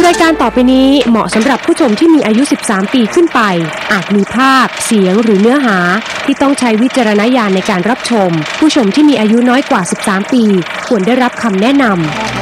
รายการต่อไปนี้เหมาะสำหรับผู้ชมที่มีอายุ13ปีขึ้นไปอาจมีภาพเสียงหรือเนื้อหาที่ต้องใช้วิจารณญาณในการรับชมผู้ชมที่มีอายุน้อยกว่า13ปีควรได้รับคำแนะนำ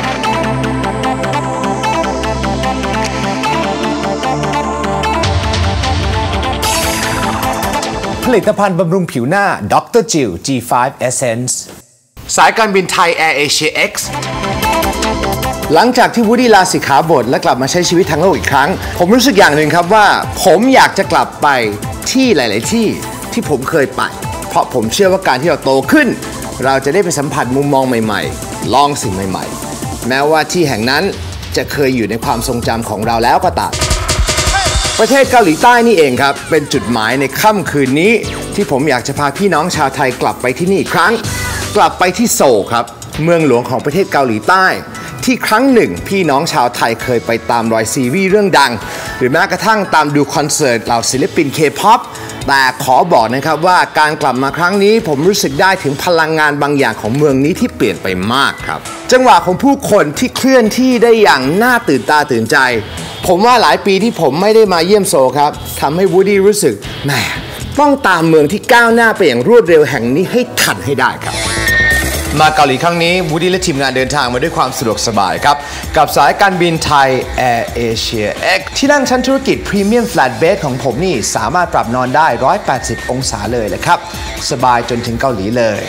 ผลิตภัณฑ์บำรุงผิวหน้า Dr. Jill G5 Essence สายการบินไทย Air Asia X หลังจากที่วูดดี้ลาสิกขาบทและกลับมาใช้ชีวิตทางโลกอีกครั้งผมรู้สึกอย่างหนึ่งครับว่าผมอยากจะกลับไปที่หลายๆที่ผมเคยไปเพราะผมเชื่อว่าการที่เราโตขึ้นเราจะได้ไปสัมผัสมุมมองใหม่ๆลองสิ่งใหม่ๆแม้ว่าที่แห่งนั้นจะเคยอยู่ในความทรงจำของเราแล้วก็ตามประเทศเกาหลีใต้นี่เองครับเป็นจุดหมายในค่ำคืนนี้ที่ผมอยากจะพาพี่น้องชาวไทยกลับไปที่นี่อีกครั้งกลับไปที่โซลครับเมืองหลวงของประเทศเกาหลีใต้ที่ครั้งหนึ่งพี่น้องชาวไทยเคยไปตามรอยซีรีส์เรื่องดังหรือแม้กระทั่งตามดูคอนเสิร์ตเหล่าศิลปิน K-POP แต่ขอบอกนะครับว่าการกลับมาครั้งนี้ผมรู้สึกได้ถึงพลังงานบางอย่างของเมืองนี้ที่เปลี่ยนไปมากครับจังหวะของผู้คนที่เคลื่อนที่ได้อย่างน่าตื่นตาตื่นใจผมว่าหลายปีที่ผมไม่ได้มาเยี่ยมโซลครับทำให้วูดดี้รู้สึกแหมต้องตามเมืองที่ก้าวหน้าไปอย่างรวดเร็วแห่งนี้ให้ทันให้ได้ครับมาเกาหลีครั้งนี้วูดดี้และทีมงานเดินทางมาด้วยความสะดวกสบายครับกับสายการบินไทย Air Asia X ที่นั่งชั้นธุรกิจพรีเมียมแฟลตเบดของผมนี่สามารถปรับนอนได้180องศาเลยแหละครับสบายจนถึงเกาหลีเลย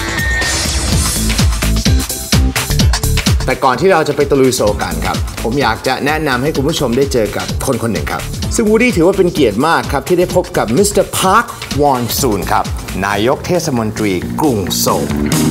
แต่ก่อนที่เราจะไปตะลุยโซลกันครับผมอยากจะแนะนำให้คุณผู้ชมได้เจอกับคนคนหนึ่งครับซึ่งวูดดี้ถือว่าเป็นเกียรติมากครับที่ได้พบกับมิสเตอร์พาร์ควอนซูนครับนายกเทศมนตรีกรุงโซล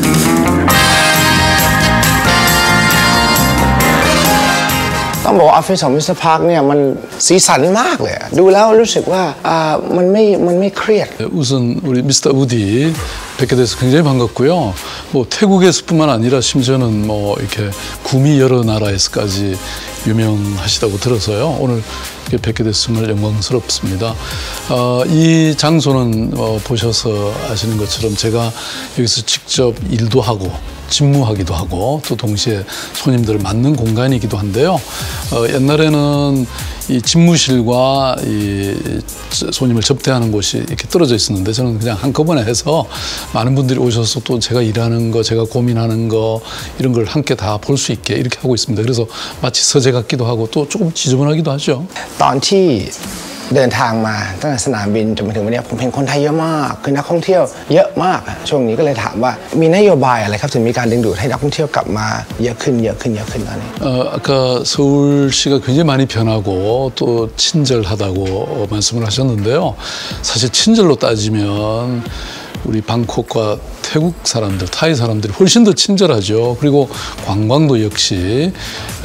ต้องบอกว่าออฟฟิศของมิสเตอร์พาร์คเนี่ยมันสีสันมากเลยดูแล้วรู้สึกว่ามันไม่เครียด 우선 우리 미스터 우디 뵙게 돼서 굉장히 반갑고요. 뭐 태국에서뿐만 아니라 심지어는 뭐 이렇게 구미 여러 나라에서까지 유명하시다고 들어서요. 오늘 이렇게 뵙게 돼서 정말 영광스럽습니다. 이 장소는 보셔서 아시는 것처럼 제가 여기서 직접 일도 하고 직무하기도 하고 또 동시에 손님들을 맞는 공간이기도 한데요. 옛날에는 이 집무실과 이 손님을 접대하는 곳이 이렇게 떨어져 있었는데 저는 그냥 한꺼번에 해서 많은 분들이 오셔서 또 제가 일하는 거, 제가 고민하는 거 이런 걸 함께 다 볼 수 있게 이렇게 하고 있습니다. 그래서 마치 서재 같기도 하고 또 조금 지저분하기도 하죠. ตอนที่เดินทางมาตั้งแต่สนามบินจนมาถึงวันนี้ผมเห็นคนไทยเยอะมากคือนักท่องเที่ยวเยอะมากช่วงนี้ก็เลยถามว่ามีนโยบายอะไรครับถึงมีการดึงดูดให้นักท่องเที่ยวกลับมาเยอะขึ้นตอนนี้ 아까 서울시가 굉장히 많이 변하고 또 친절하다고 말씀을 하셨는데요. 사실 친절로 따지면 우리 방콕과 태국 사람들, 타이 사람들이 훨씬 더 친절하죠. 그리고 관광도 역시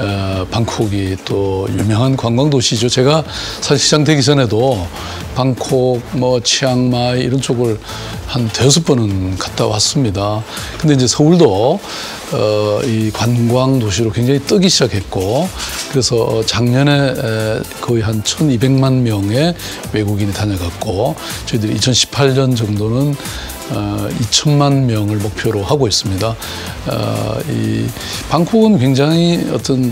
방콕이 또 유명한 관광도시죠. 제가 사실 시장 되기 전에도 방콕, 뭐 치앙마이 이런 쪽을 한 5번은 갔다 왔습니다. 근데 이제 서울도 이 관광 도시로 굉장히 뜨기 시작했고 그래서 작년에 거의 한 1,200만 명의 외국인이 다녀갔고 저희들이 2018년 정도는 2천만 명을 목표로 하고 있습니다. 이 방콕은 굉장히 어떤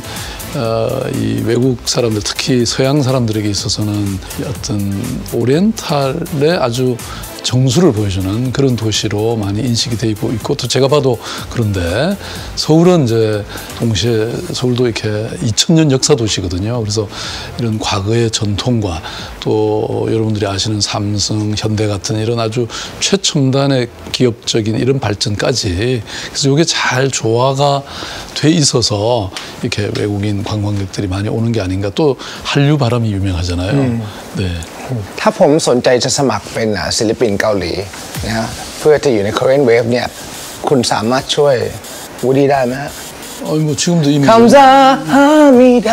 이 외국 사람들 특히 서양 사람들에게 있어서는 어떤 오리엔탈의 아주 정수를 보여주는 그런 도시로 많이 인식이 되고 있고 또 제가 봐도 그런데 서울은 이제 동시에 서울도 이렇게 2000년 역사 도시거든요. 그래서 이런 과거의 전통과 또 여러분들이 아시는 삼성, 현대 같은 이런 아주 최첨단의 기업적인 이런 발전까지 그래서 이게 잘 조화가 돼 있어서 이렇게 외국인 관광객들이 많이 오는 게 아닌가. 또 한류 바람이 유명하잖아요. 네. ถ้าผมสนใจจะสมัครเป็นศิลปินเกาหลีนะเพื่อจะอยู่ใน Korean Wave เนี่ยคุณสามารถช่วยวูดดี้ได้ไหมฮะ 아니 뭐 지금도 이미 감사합니다.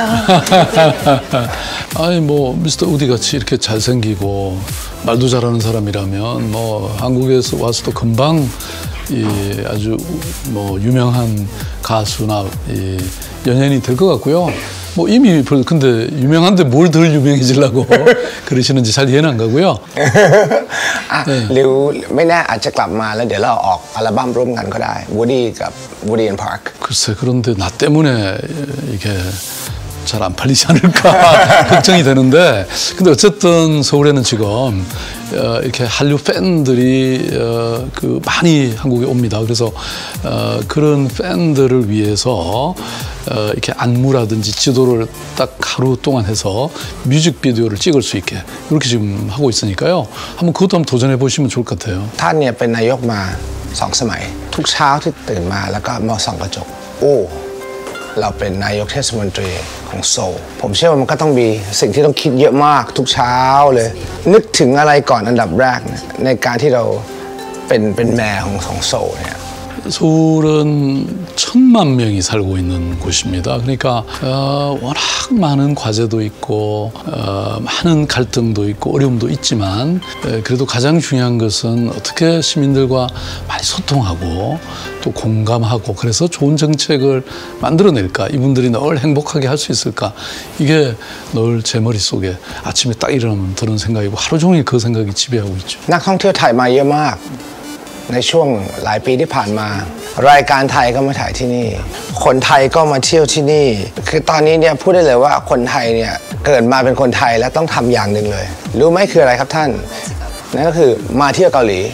아니 뭐 미스터 우디 같이 이렇게 잘생기고 말도 잘하는 사람이라면 뭐 한국에서 와서도 금방 이 아주 뭐 유명한 가수나 이 연예인이 될 것 같고요. 뭐 이미 근데 유명한데 뭘 덜 유명해지려고 그러시는지 잘 이해는 안 가고요. หรือไม่แน่อาจจะกลับมาแล้วเดี๋ยวเราออกอัลบั้มร่วมกันก็ได้วูดดี้กับวูดดี้แอนด์พาร์ค 글쎄 그런데 나 때문에 이게 잘 잘 안 팔리지 않을까 걱정이 되는데 근데 어쨌든 서울에는 지금 이렇게 한류 팬들이 많이 한국에 옵니다. 그래서 그런 팬들을 위해서 이렇게 안무라든지 지도를 딱 하루 동안 해서 뮤직비디오를 찍을 수 있게 이렇게 지금 하고 있으니까요. 한번 그것도 한번 도전해 보시면 좋을 것 같아요. ท่านเนี่ยเป็นนายกมา2 สมัยทุกเช้าที่ตื่นมาแล้วก็มาส่องกระจกโอ้เราเป็นนายกเทศมนตรีของโซลผมเชื่อว่ามันก็ต้องมีสิ่งที่ต้องคิดเยอะมากทุกเช้าเลยนึกถึงอะไรก่อนอันดับแรกในการที่เราเป็นแม่ของโซลเนี่ย 서울은 1,000만 명이 살고 있는 곳입니다. 그러니까 워낙 많은 과제도 있고 많은 갈등도 있고 어려움도 있지만 그래도 가장 중요한 것은 어떻게 시민들과 많이 소통하고 또 공감하고 그래서 좋은 정책을 만들어낼까 이분들이 늘 행복하게 할 수 있을까 이게 늘 제 머릿속에 아침에 딱 일어나면 드는 생각이고 하루 종일 그 생각이 지배하고 있죠. นักท่องเที่ยวไทยมาเยอะมากในช่วงหลายปีที่ผ่านมารายการไทยก็มาถ่ายที่นี่คนไทยก็มาเที่ยวที่นี่คือตอนนี้เนี่ยพูดได้เลยว่าคนไทยเนี่ยเกิดมาเป็นคนไทยแล้วต้องทำอย่างหนึ่งเลยรู้ไหมคืออะไรครับท่านนั่นก็คือมาเที่ยวเกาหลี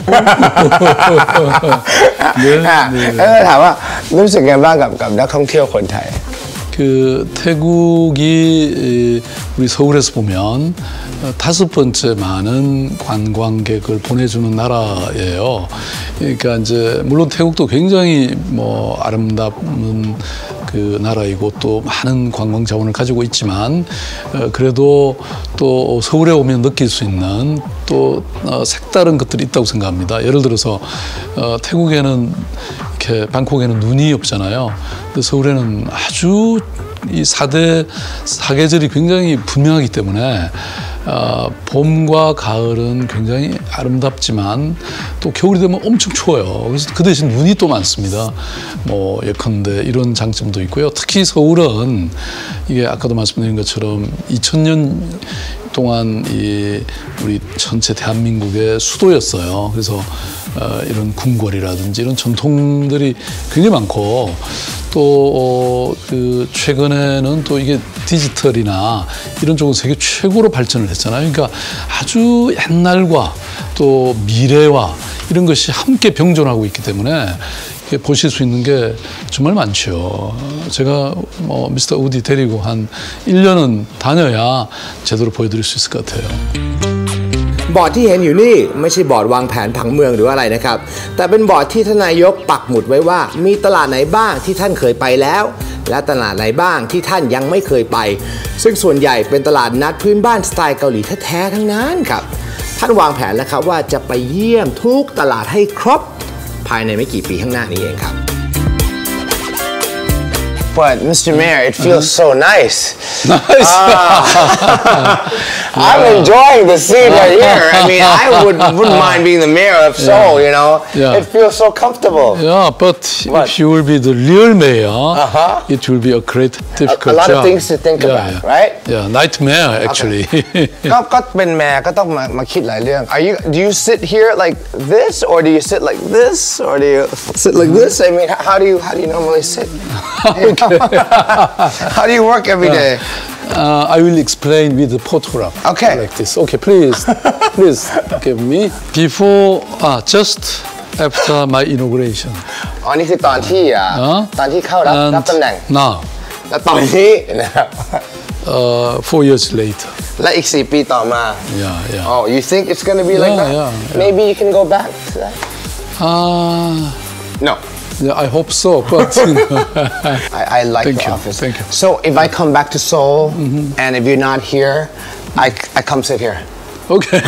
แล้วถามว่ารู้สึกไงบ้างกับนักท่องเที่ยวคนไทย 그 태국이 우리 서울에서 보면 5번째 많은 관광객을 보내주는 나라예요. 그러니까 이제 물론 태국도 굉장히 뭐 아름다운 그 나라이고 또 많은 관광 자원을 가지고 있지만 그래도 또 서울에 오면 느낄 수 있는 또 색다른 것들이 있다고 생각합니다. 예를 들어서 태국에는 이렇게 방콕에는 눈이 없잖아요. 근데 서울에는 아주 이 사계절이 굉장히 분명하기 때문에 봄과 가을은 굉장히 아름답지만 또 겨울이 되면 엄청 추워요. 그래서 그 대신 눈이 또 많습니다. 뭐 예컨대 이런 장점도 있고요. 특히 서울은 이게 아까도 말씀드린 것처럼 2000년 동안 이 우리 전체 대한민국의 수도였어요. 그래서 이런 궁궐이라든지 이런 전통들이 굉장히 많고 또 그 최근에는 또 이게 디지털이나 이런 쪽은 세계 최고로 발전을 했잖아요. 그러니까 아주 옛날과 또 미래와 이런 것이 함께 병존하고 있기 때문에 보실 수 있는 게 정말 많죠. 제가 미스터 우디 데리고 한 1년은 다녀야 제대로 보여드릴 수 있을 것 같아요. บอร์ดที่เห็นอยู่นี่ไม่ใช่บอร์ดวางแผนผังเมืองหรืออะไรนะครับแต่เป็นบอร์ดที่ทานนายกปักหมุดไว้ว่ามีตลาดไหนบ้างที่ท่านเคยไปแล้วและตลาดไหนบ้างที่ท่านยังไม่เคยไปซึ่งส่วนใหญ่เป็นตลาดนัดพื้นบ้านสไตล์เกาหลีแท้ๆทั้งนั้นครับท่านวางแผนแล้วครับว่าจะไปเยี่ยมทุกตลาดให้ครบภายในไม่กี่ปีข้างหน้านี้เองครับ But Mr. Mayor, it feels so nice. Nice. I'm enjoying the scene right here. I mean, I wouldn't mind being the mayor of Seoul, you know. Yeah. It feels so comfortable. Yeah, but if you will be the real mayor, it will be a great difficult A lot job. of things to think about, right? Yeah, nightmare actually. ก็เป็นแม่ก็ต้องมาคิดหลายเรื่อง Do you sit here like this or do you sit like this or do you sit like this? I mean, how do you normally sit? How do you work every day? I will explain with the photograph. Okay. Like this. Okay, please give me before just after my inauguration. อ๋อนี่คือตอนที่ตอนที่เข้ารับตำแหน่ง Now. แล้วตอนนี้นะครับ 4 years later. และอีก4 ปีต่อมา Yeah. Oh, you think it's going to be like that? Yeah. Maybe you can go back to that? No. Yeah, I hope so, but I like Thank the you. office. Thank you. So if I come back to Seoul and if you're not here, I come sit here. okay.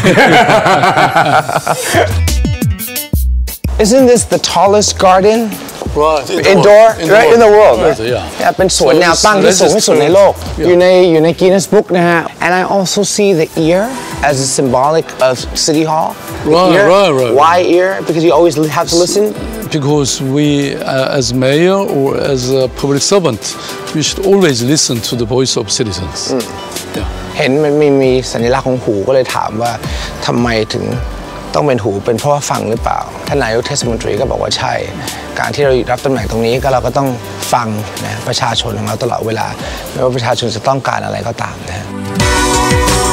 Isn't this the tallest garden? Right, Indoor, right in the world, right? Yeah. เป็นสวนแนวตั้งที่สูงที่สุดในโลก Yeah. อยู่ใน Guinness Book นะฮะ And I also see the ear as a symbolic of City Hall. The Right, ear. right. Why ear? Because you always have to listen. Because we, as mayor or as a public servant, we should always listen to the voice of citizens. Yeah. เห็นมันมีสัญลักษณ์ของหูก็เลยถามว่าทำไมถึงต้องเป็นหูเป็นเพราะว่าฟังหรือเปล่าท่านนายกเทศมนตรีก็บอกว่าใช่การที่เรารับตำแหน่งตรงนี้ก็เราก็ต้องฟังนะประชาชนของเราตลอดเวลาไม่ว่าประชาชนจะต้องการอะไรก็ตามนะ